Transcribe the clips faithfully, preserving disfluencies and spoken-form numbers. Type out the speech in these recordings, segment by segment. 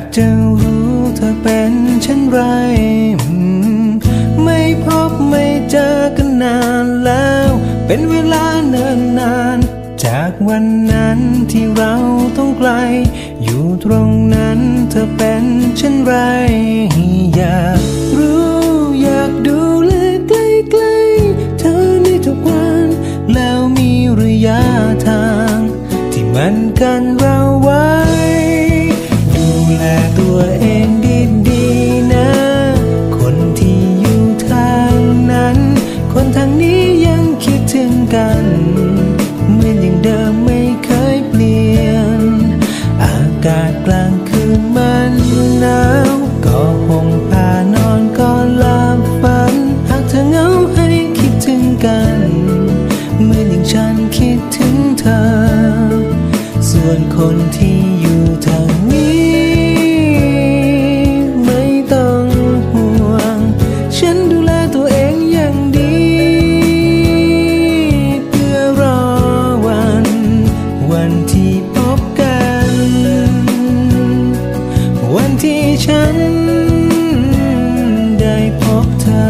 จะรู้เธอเป็นเช่นไรไม่พบไม่เจอกันนานแล้วเป็นเวลาเนิ่นนานจากวันนั้นที่เราต้องไกลอยู่ตรงนั้นเธอเป็นเช่นไรอยากรู้อยากดูแลใกล้ๆเธอในทุกวันแล้วมีระยะทางที่มันกันเราไว้ดูแลตัวเองดีๆนะคนที่อยู่ทางนั้นคนทางนี้ยังคิดถึงกันเหมือนอย่างเดิมไม่เคยเปลี่ยนอากาศกลางคืนมันหนาวก็ห่มผ้านอนก็หลับฝันหากเธอเหงาให้คิดถึงกันเหมือนอย่างฉันคิดถึงเธอส่วนคนที่อยู่ทางนี้ไม่ต้องห่วงฉันดูแลตัวเองอย่างดีเพื่อรอวันวันที่พบกันวันที่ฉันได้พบเธอ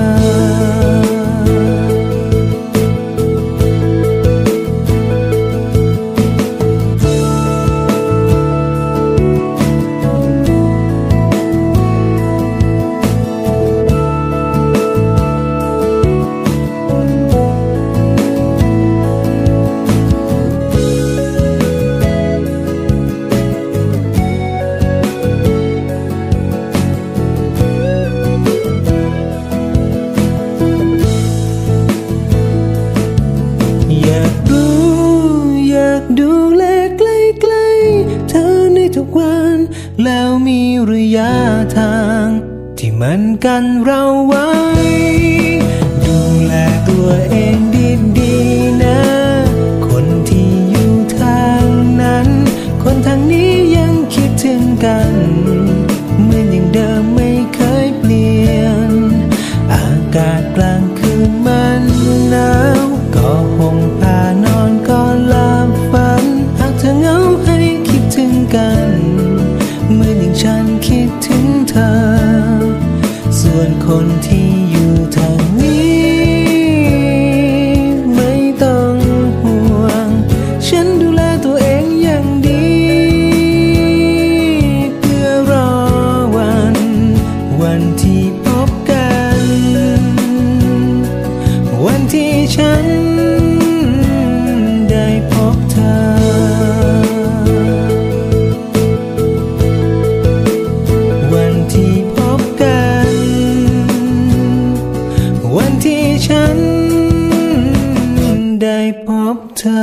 ดูแลใกล้ๆเธอในทุกวันแล้วมีระยะทางที่มันกันเราไว้ดูแลตัวเองดีๆนะคนที่อยู่ทางนั้นคนทางนี้ยังคิดถึงกันเหมือนอย่างเดิมไม่เคยเปลี่ยนอากาศกลางคืนมันหนาวก็ห่มผ้านอนก็หลับฝันหากเธอเหงาให้คิดถึงกันเหมือนอย่างฉันคิดถึงเธอส่วนคนที่อยู่ทางนี้ไม่ต้องห่วงฉันดูแลตัวเองอย่างดีเพื่อรอวันวันที่พบกันวันที่ฉันได้พบเธอวันที่พบกันวันที่ฉันได้พบเธอ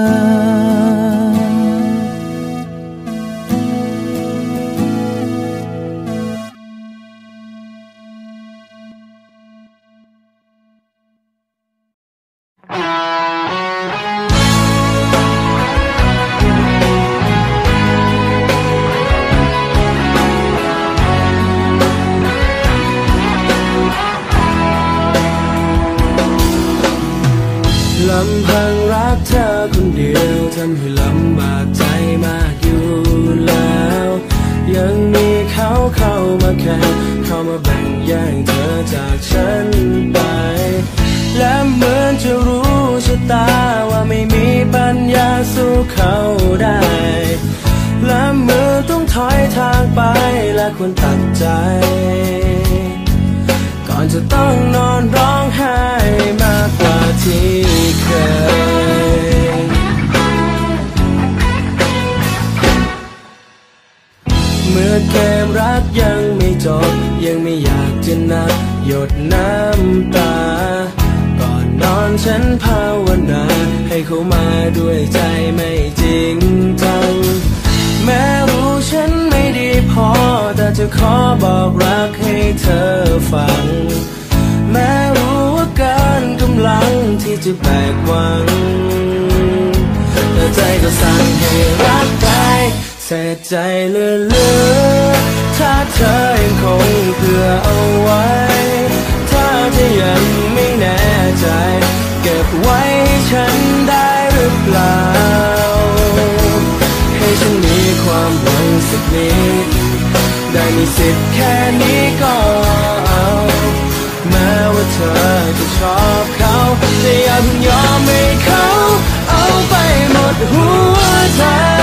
ลำพังรักเธอคนเดียวทำให้ลำบากใจมากอยู่แล้วยังมีเขาเข้ามาแข่งเข้ามาแบ่งแย่งเธอจากฉันไปและเหมือนจะรู้ชะตาว่าไม่มีปัญญาสู้เขาได้และเมื่อต้องถอยทางไปและควรตัดใจก่อนจะต้องนอนร้องไห้มากกว่าที่เคยเมื่อเกมรักยังไม่จบยังไม่อยากจะนับหยดน้ำตาก่อนนอนฉันภาวนาให้เขามาด้วยใจไม่จริงจังแม้รู้ฉันไม่ดีพอแต่จะขอบอกรักให้เธอฟังแม้รู้ว่าเกินกำลังที่จะแบกหวังแต่ใจก็สั่งให้รักไปเสียใจเหลือๆถ้าเธอยังคงเผื่อเอาไว้ถ้าเธอยังไม่แน่ใจเก็บไว้ให้ฉันได้หรือเปล่าให้ฉันมีความหวังสักนิดได้มีสิทธิ์แค่นี้ก็เอาแม้ว่าเธอจะชอบเขาแต่อย่าเพิ่งยอมให้เขาเอาไปหมดหัวใจ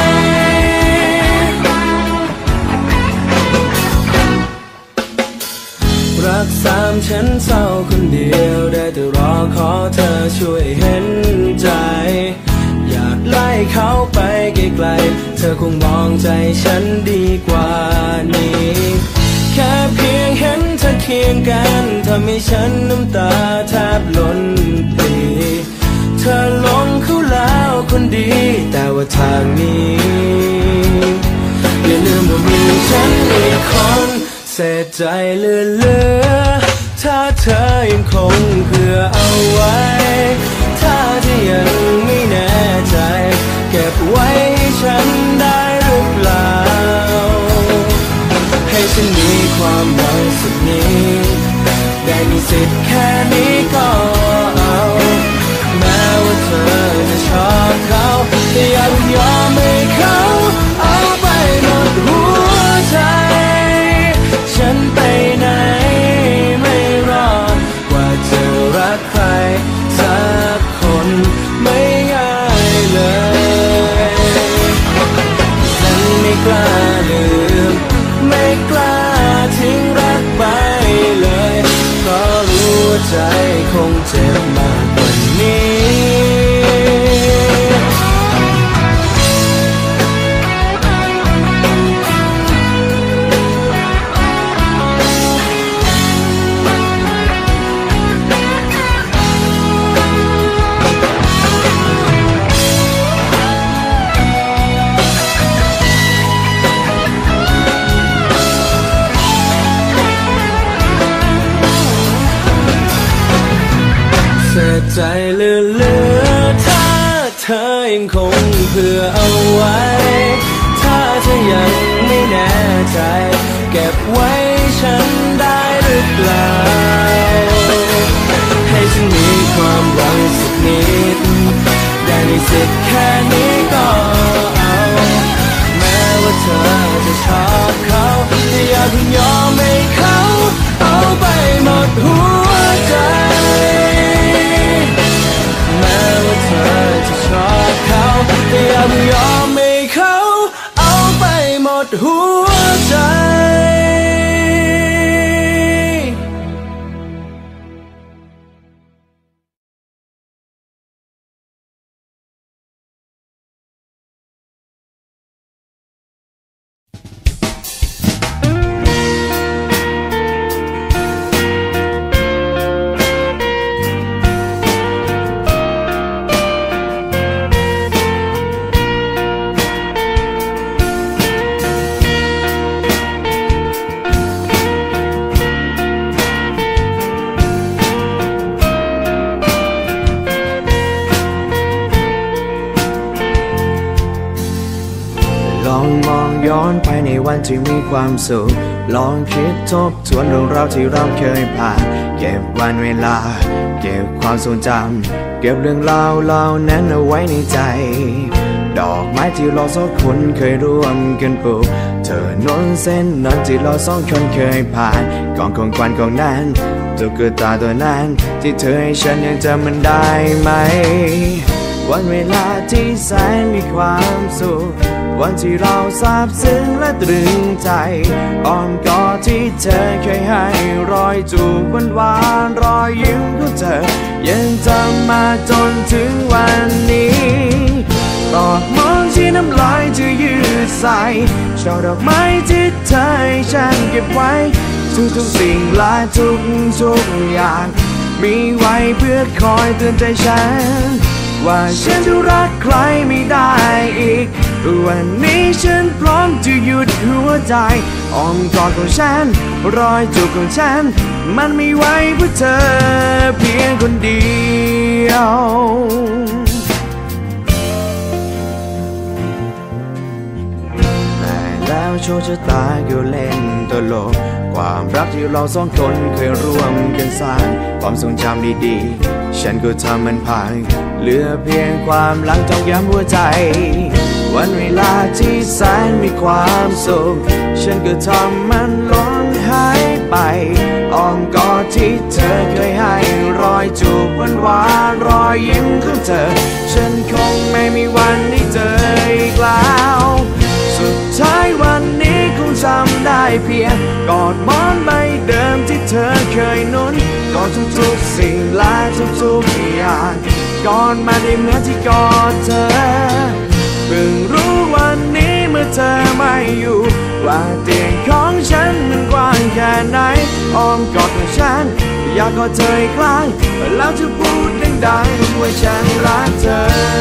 รักสามฉันเศร้าคนเดียวได้แต่รอขอเธอช่วยเห็นใจอยากไล่เขาไปไกลๆเธอคงมองใจฉันดีกว่านี้แค่เพียงเห็นเธอเคียงกันทำให้ฉันน้ำตาแทบล้นปรีเธอลงเขาแล้วคนดีแต่ว่าทางนี้อย่าลืมว่ามีฉันอีกคนเสียใจเหลือๆถ้าเธอยังคงเผื่อเอาไว้ถ้าเธอยังไม่แน่ใจเก็บไว้ให้ฉันได้หรือเปล่าให้ฉันมีความหวังสักนิดได้มีสิทธิ์แค่นี้ก็เอาแม้ว่าเธอจะชอบเขาแต่อย่าเพิ่งยอมให้เขาเอาไปหมดหัวใจฉันไปไหนไม่รอดกว่าจะรักใครสักคนไม่ง่ายเลยฉันไม่กล้าลืมไม่กล้าทิ้งรักไปเลยเพราะรู้ว่าใจคงเจ็บมากกว่านี้ใจเหลือๆถ้าเธอยังคงเผื่อเอาไว้ถ้าเธอยังไม่แน่ใจเก็บไว้ฉันได้หรือเปล่าให้ฉันมีความหวังสักนิดได้มีสิทธิ์แค่นี้ก็เอาแม้ว่าเธอจะชอบเขาแต่อย่าเพิ่งยอมให้เขาเอาไปหมดหัวใจแม้ว่าเธอจะชอบเขาแต่อย่าเพิ่งยอมให้เขาเอาไปหมดหัวใจย้อนไปในวันที่มีความสุขลองคิดทบทวนเรื่องราวที่เราเคยผ่านเก็บวันเวลาเก็บความทรงจำเก็บเรื่องราวเหล่านั้นเอาไว้ในใจดอกไม้ที่เราสองคนเคยร่วมกันปลูกเธอนนเส้นนั้นที่เราสองคนเคยผ่านกองของควันของนั้นตุ๊กตาตัวนั้นที่เธอให้ฉันยังจำมันได้ไหมวันเวลาที่แสนมีความสุขวันที่เราซาบซึ้งและตรึงใจอ้อมกอดที่เธอเคยให้รอยจูบหวานๆรอยยิ้มของเธอยังจำมาจนถึงวันนี้ตอดมองที่น้ำลายจะยืดใส่ช่อดอกไม้ที่เธอให้ฉันเก็บไว้ทุกๆสิ่งและทุกๆอย่างมีไว้เพื่อคอยเตือนใจฉันว่าฉันจะรักใครไม่ได้อีกวันนี้ฉันพร้อมจะหยุดหัวใจอ้อมกอดของฉันรอยจูบของฉันมันไม่ไว้เพื่อเธอเพียงคนเดียวแต่แล้วโชคชะตาก็เล่นตลกความรักที่เราสองคนเคยร่วมกันสร้างความทรงจำดีๆฉันก็ทำมันพังเหลือเพียงความหลังตอกย้ำหัวใจวันเวลาที่แสนมีความสุขฉันก็ทำมันล้นหายไปอ้อมกอดที่เธอเคยให้รอยจูบหวานหวานรอยยิ้มของเธอฉันคงไม่มีวันได้เจออีกแล้วสุดท้ายวันนี้คงจำได้เพียงกอดหมอนใบเดิมที่เธอเคยนุ่นกอดทุกๆสิ่งและทุกๆอย่างกอดมาได้เหมือนที่กอดเธอเพิ่งรู้วันนี้เมื่อเธอไม่อยู่ว่าเตียงของฉันมันกว้างแค่ไหนอ้อมกอดของฉันอยากกอดเธออีกครั้งแล้วจะพูดดังๆว่าฉันรักเธอ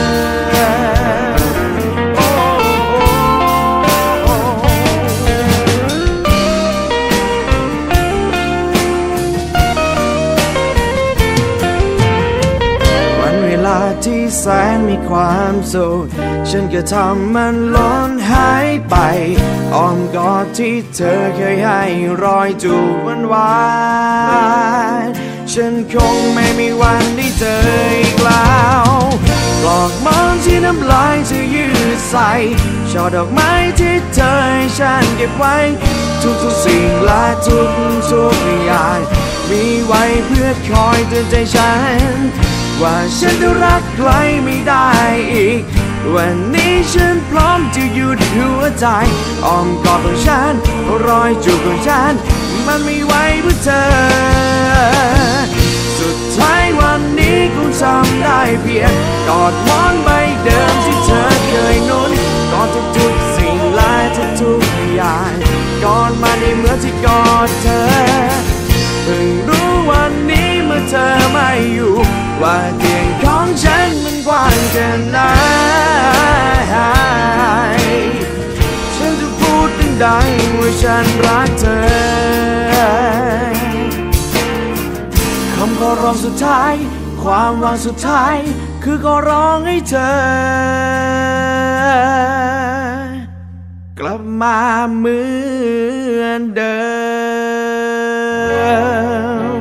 ที่แสนมีความสุขฉันก็ทำมันล้นหายไปอ้อมกอดที่เธอเคยให้รอยจูบหวานหวานฉันคงไม่มีวันได้เจออีกแล้วปลอกหมอนที่น้ำลายเธอยืดใส่ช่อดอกไม้ที่เธอให้ฉันเก็บไว้ทุกๆสิ่งและทุกๆอย่างมีไว้เพื่อคอยเตือนใจฉันว่าฉันจะรักใครไม่ได้อีกวันนี้ฉันพร้อมจะหยุดหัวใจอ้อมกอดของฉันรอยจูบของฉันมันไม่ไหวเพื่อเธอสุดท้ายวันนี้คงจำได้เพียงกอดหมอนใบเดิมที่เธอเคยนุ่นกอดทุกๆสิ่งและทุกๆอย่างกอดมาได้เหมือนที่กอดเธอเพิ่งรู้วันนี้เมื่อเธอไม่อยู่ว่าเตียงของฉันมันกว้างแค่ไหนฉันจะพูดดังๆว่าฉันรักเธอคำขอร้องสุดท้ายความหวังสุดท้ายคือขอร้องให้เธอกลับมาเหมือนเดิม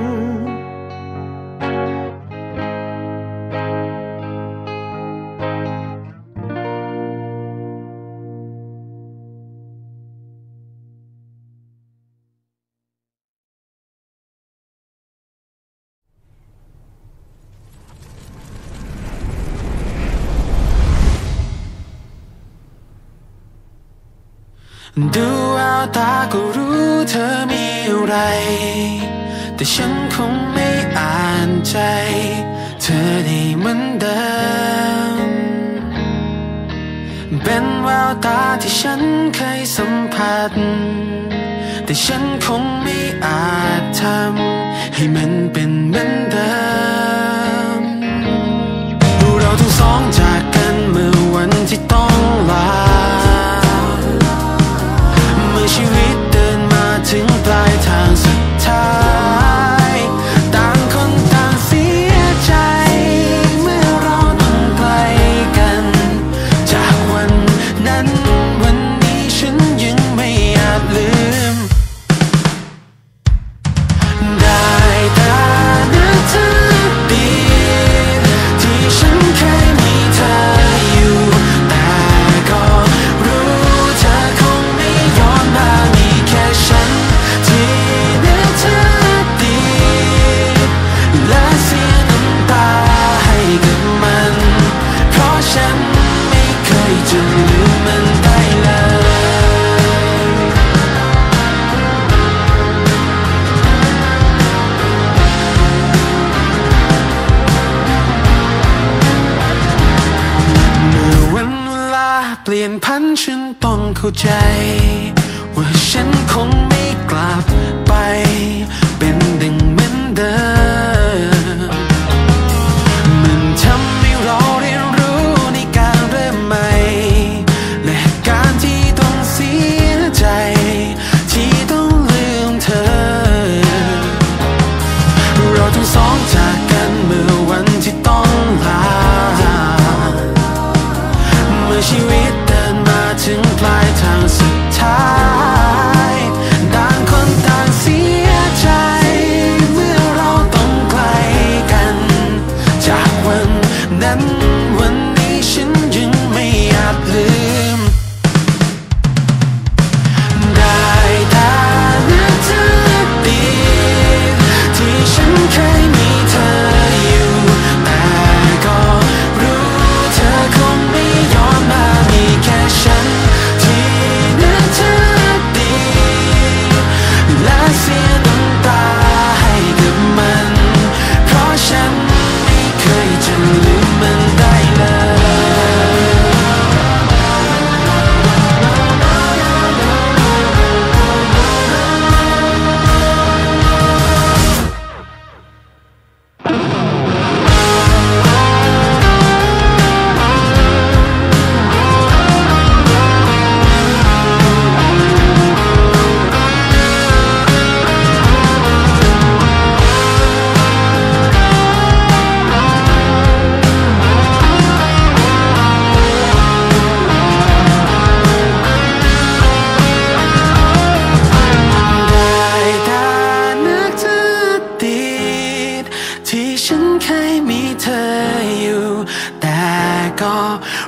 ดูแววตาก็รู้เธอมีอะไรแต่ฉันคงไม่อ่านใจเธอได้เหมือนเดิมเป็นแววตาที่ฉันเคยสัมผัสแต่ฉันคงไม่อาจทำให้มันเป็นเหมือนเดิมเราทั้งสองจากกันเมื่อวันที่ต้องลาชีวิตเดินมาถึงปลายทางสุดท้ายต่างคนต่างเสียใจเมื่อเราต้องไกลกันจากวันนั้นวันนี้ฉันยังไม่อาจลืมได้แต่นึกถึงดีที่ฉันเคยมีเธออยู่แต่ก็รู้เธอคงไม่ย้อนมามีแค่ฉันที่นึกถึงดีและเสียน้ำตาให้กับมันเพราะฉันไม่เคยจะลืมมันได้เลยเมื่อวันเวลาเปลี่ยนพันฉันต้องเข้าใจว่าฉันคงไม่กลับไปเป็นดังเหมือนเดิมมันทำให้เราเรียนรู้ในการเริ่มใหม่และการที่ต้องเสียใจที่ต้องลืมเธอเราทั้งสองจากกันเมื่อวันที่ต้องลาเมื่อชีวิตเดินมาถึงปลายทางสุดท้ายต่างคนต่างเสียใจฉันวันนี้ฉันยังไม่อาจลืมได้แต่นึกถึงอดีตที่ฉันเคยมีเธออยู่แต่ก็รู้เธอคงไม่ยอมมามีแค่ฉันที่นึกถึงอดีตและเสียน้ำตาให้กับมันเพราะฉันไม่เคยจะลืมมันได้เลยที่ฉันเคยมีเธออยู่แต่ก็